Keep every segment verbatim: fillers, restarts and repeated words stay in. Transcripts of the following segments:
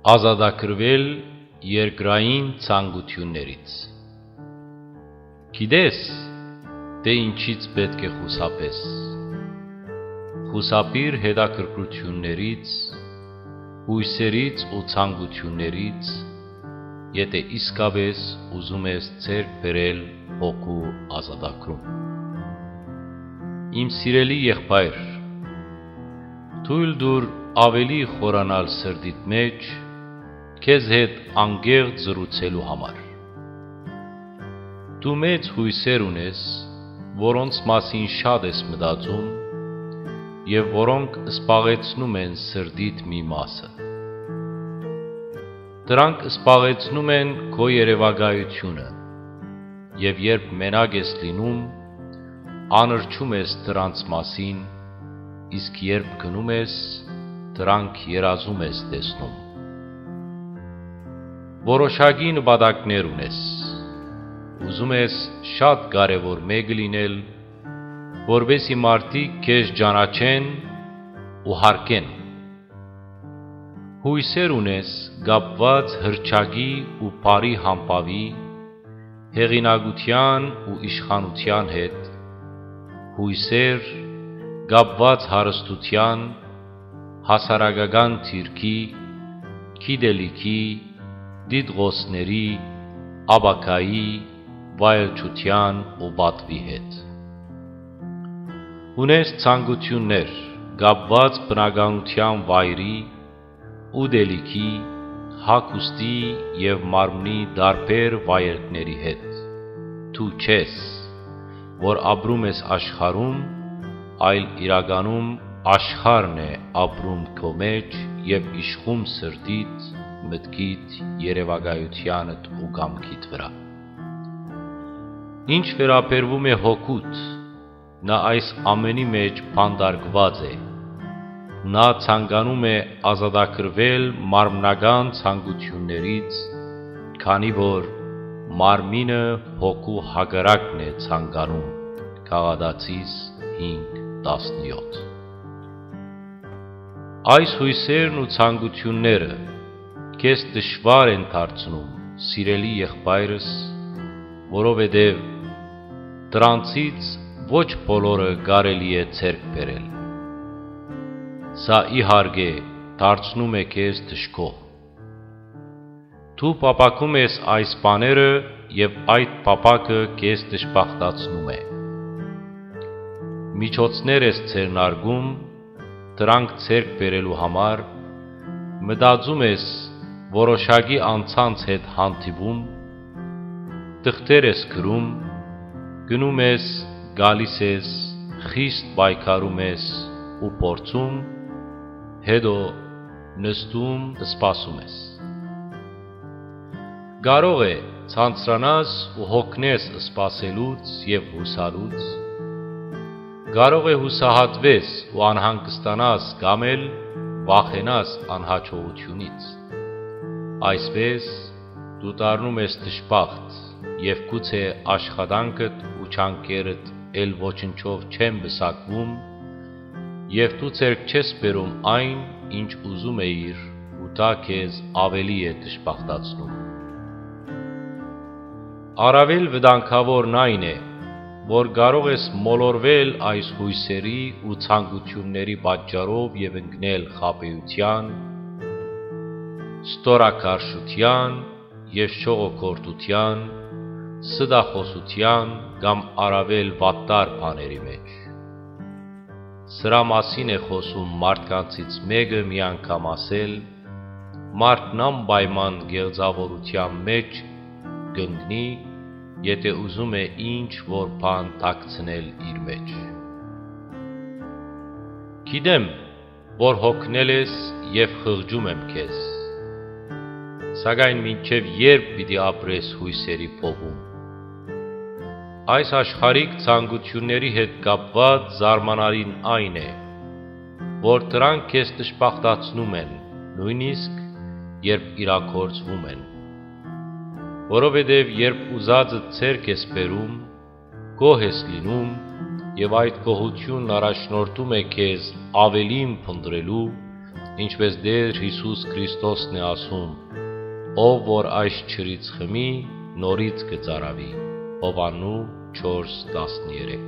Ազատագրվել երկրային ցանկություններից։ Գիտես, թե ինչից պետք է խուսափես։ Խուսափիր հետաքրքրություններից, հույսերից ու ցանկություններից, եթե իսկապես ուզում ես ձեռք բերել հոգու ազատագրում։ Իմ սիրելի եղբայր, թույլ տուր ավելի խորանալ սրտիդ մեջ քեզ հետ անկեղծ զրուցելու համար։ Դու մեծ հույսեր ունես, որոնց մասին շատ ես մտածում և որոնք սպաղեցնում են սրտիդ մի մասը։ Դրանք սպաղեցնում են քո երևակայությունը, և երբ մենակ ես լինում, աներչում ես դրանց մասին, իսկ երբ գնում ես, դրանք երազում ես տեսնում։ Որոշակի նպատակներ ունես, ուզում ես շատ կարևոր մեկը լինել, որպեսզի մարդիկ քեզ ճանաչեն ու հարգեն։ Հույսեր ունես կապված հռչակի ու բարի համբավի, հեղինակության ու իշխանության հետ, հույսեր կապված հարստության, հասարակական թիրքի, գիտելիքի, դիտողների, ապագայի, վայելչության ու պատվի հետ։ Ունես ցանկություններ կապված բնականության վայրի, ուտելիքի, հագուստի և մարմնի տարբեր վայելքների հետ։ Դու չես, որ ապրում ես աշխարհում, այլ իրականում աշխարհն է ապրում քո մեջ և իշխում սրտիդ, մտքիդ, երևակայությանդ ու կամքիդ վրա։ Ինչ վերաբերվում է հոգուդ, նա այս ամենի մեջ բանտարկված է։ Նա ցանկանում է ազատագրվել մարմնական ցանկություններից, քանի որ մարմինը հոգու հակառակն է ցանկանում։ Գաղատացիս հինգ տասնյոթ։ Այս հույսերն ու ցանկությունները քեզ դժվար են դարձնում, սիրելի եղբայրս, որովհետև դրանցից ոչ բոլորը կարելի է ձեռք բերել։ Սա իհարկե դարձնում է քեզ դժգոհ։ Դու պապակում ես այս բաները և այդ պապակը քեզ դժբախտացնում է։ Միջոցներ ես ձեռնարկում դրանք ձեռք բերելու համար, մտածում ես որոշակի անձանց հետ հանդիպում, թղթեր ես գրում, գնում ես, գալիս ես, խիստ պայքարում ես ու փորձում, հետո նստում, սպասում ես։ Կարող է ցանցրանաս ու հոգնես սպասելուց և հուսալուց, կարող է հուսահատվես ու անհանգստանաս կամ էլ վախենաս անհաջողությունից։ Այսպես դու դառնում ես դժբախտ և գուցե աշխատանքդ ու ջանքերդ էլ ոչնչով չեն պսակվում և դու ձեռք չես բերում այն, ինչ ուզում էիր, ու դա քեզ ավելի է դժբախտացնում։ Առավել վտանգավորն այն է, որ կարող ես մոլորվել այս հույսերի ու ցանկությունների պատճառով և ընկնել խաբեության, ստորաքարշության և շողոքորթության, ստախոսության կամ առավել վատտար բաների մեջ։ Սրա մասին է խոսում մարդկանցից մեկը մի անգամ ասել, մարդն անպայման գեղձավորության մեջ կընկնի, եթե ուզում է ինչ-որ բան թաքցնել իր մեջ։ Գիտեմ, որ հոգնել ես և խղճում եմ քեզ, սակայն մինչև երբ պիտի ապրես հույսերի փողում։ Այս աշխարհիկ ցանկությունների հետ կապված զարմանալին այն է, որ դրանք քեզ դժբախտացնում են, նույնիսկ երբ իրագործվում են։ Որովհետև երբ ուզածը ձեռք ես բերում, գոհ ես լինում և այդ գոհությունն առաջնորդում է քեզ ավելին փնտրելու ինչպես Տեր Հիսուս Քրիստոսն է ասում. ով որ այս ջրից խմի, նորից կծարավի։ Հովհաննու չորս տասներեք։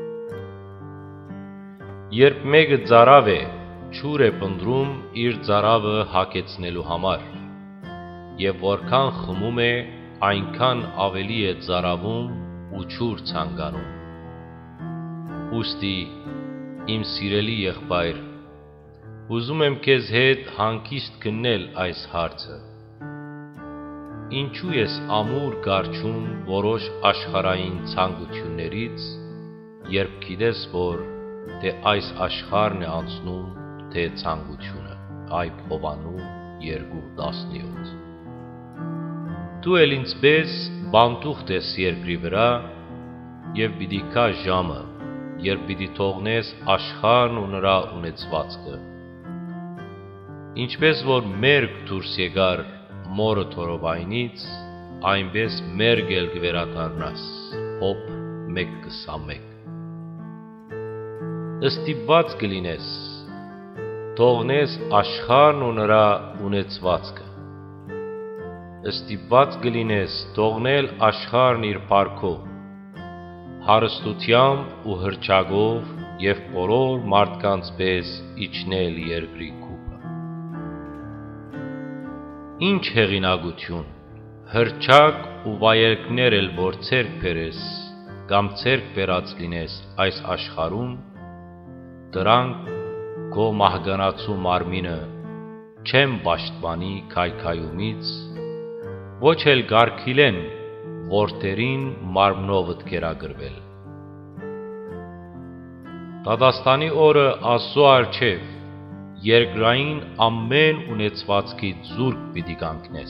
Երբ մեկը ծարավ է, ջուր է պնդրում իր ծարավը հագեցնելու համար, եւ որքան խմում է, այնքան ավելի է ծարավում ու ջուր ցանկանում։ Ուստի, իմ սիրելի եղբայր, ուզում եմ քեզ հետ հանգիստ քննել այս հարցը. ինչու ես ամուր գարչում որոշ աշխարհային ցանկություններից, երբ գիտես, որ թե այս աշխարհն է անցնում, թե ցանկությունը։ Այբ Հովհաննու երկու տասնյոթ։ Դու էլ ինձպես բանտուղտ ես երկրի վրա, եւ պիտի գա ժամը, երբ պիտի թողնես աշխարհն ու նրա ունեցվածքը։ Ինչպես որ մերկ դուրս եկար մորը թորովայնից, այնպես մերկ էլ կվերադառնաս։ Հոբ մեկ կսամեկ։ Ստիպված կլինես, թողնես աշխարհն ու նրա ունեցվածքը։ Ստիպված կլինես թողնել աշխարհն իր փառքով, հարստությամբ ու հրճակով եւ բոլոր մարդկանց պես իջնել երկրի կուպը։ Ինչ հեղինակություն, հրճակ ու վայելքներ էլ որ ցերկ բերես կամ ցերկ բերած լինես այս աշխարհում, դրանք քո մահկանացու մարմինը չեմ պաշտպանի քայքայումից, ոչ էլ գարքիլեն որդերին մարմնովդ կերակրվել։ Դատաստանի օրը Աստծո առջև երկրային ամեն ունեցվածքի զուրկ պիտի կանգնես։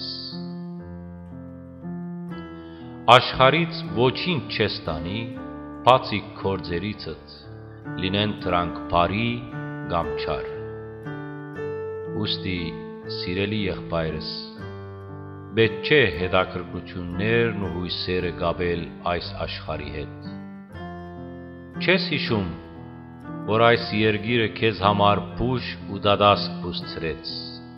Աշխարից ոչինչ չես տանի, բացի գործերիցդ, լինեն դրանք բարի կամ չար։ Ուստի, սիրելի եղբայրս, պետք չէ հետաքրքրություններն ու հույսերը կապել այս աշխարհի հետ։ Չես հիշում, որ այս երկիրը քեզ համար փուշ ու դադասկ բուսցրեց։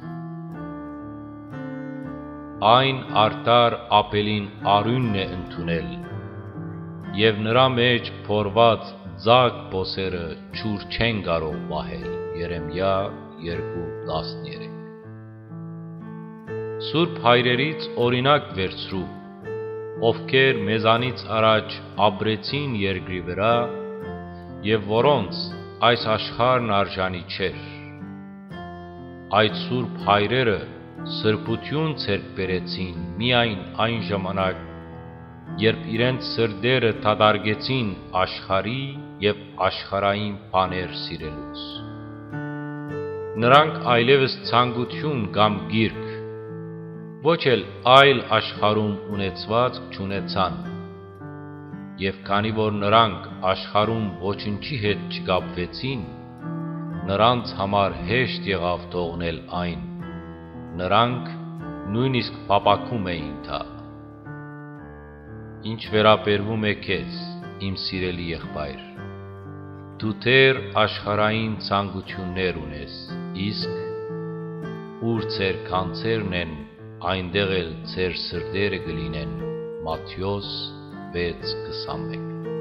Այն արդար ապելին արյունն է ընդունել, եւ նրա մեջ փորված ձագ բոսերը ջուր չեն կարող պահել։ Երեմիա երկու տասներեք։ Սուրբ հայրերից օրինակ վերցրու, ովքեր մեզանից առաջ ապրեցին երկրի վրա եւ որոնց այս աշխարհն արժանի չէր։ Այդ սուրբ հայրերը սրբություն ցերկ բերեցին միայն այն ժամանակ, երբ իրենց սրտերը թադարգեցին աշխարհի եւ աշխարհային բաներ սիրելուց։ Նրանք այլևս ցանկություն կամ գիրք, ոչ էլ այլ աշխարհում ունեցված չունեցան, եւ քանի որ նրանք աշխարհում ոչինչի հետ չկապվեցին, նրանց համար հեշտ եղավ թողնել այն, նրանք նույնիսկ փապակում էին դա։ Ինչ վերաբերվում է քեզ, իմ սիրելի եղբայր, դու թեր աշխարհային ցանկություններ ունես, իսկ ուր ծեր կանցերն են, այնտեղ էլ ծեր սրտերը կլինեն։ Մատթեոս վեց կսամեկ։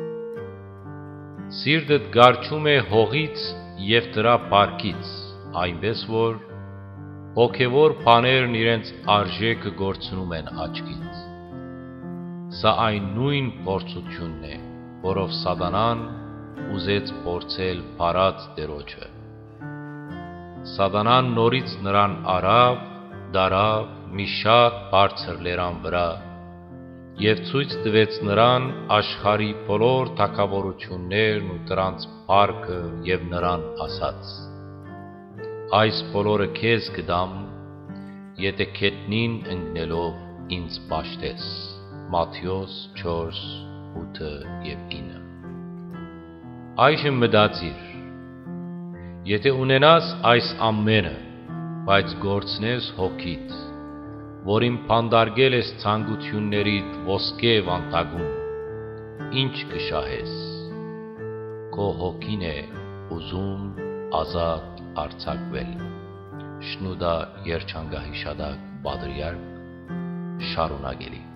Սիրտդ գարչում է հողից եւ դրա պարքից, այնպես որ հոգևոր բաներն իրենց արժեքը գործնում են աչքից։ Սա այն նույն փորձությունն է, որով Սատանան ուզեց փորձել բարած Տերոջը։ Սատանան նորից նրան արավ, դարավ մի շատ բարձր լերան վրա եւ ցույց տվեց նրան աշխարհի բոլոր թագավորություններն ու դրանց փառքը եւ նրան ասաց. այս բոլորը քեզ կդամ, եթե քետնին ընկնելով ինձ պաշտես։ Մատթեոս չորս ութ եւ ինը։ Այժմ մտածիր, եթե ունենաս այս ամենը, բայց գործնես հոգիդ, որին փանդարգել ես ցանկություններիդ ոսկե վանտագում, ինչ կշահես։ Քո հոգին է ուզում ազատ արձակվել։ Շնուդա երջանկահիշադակ բադրյարկ շարունակելի։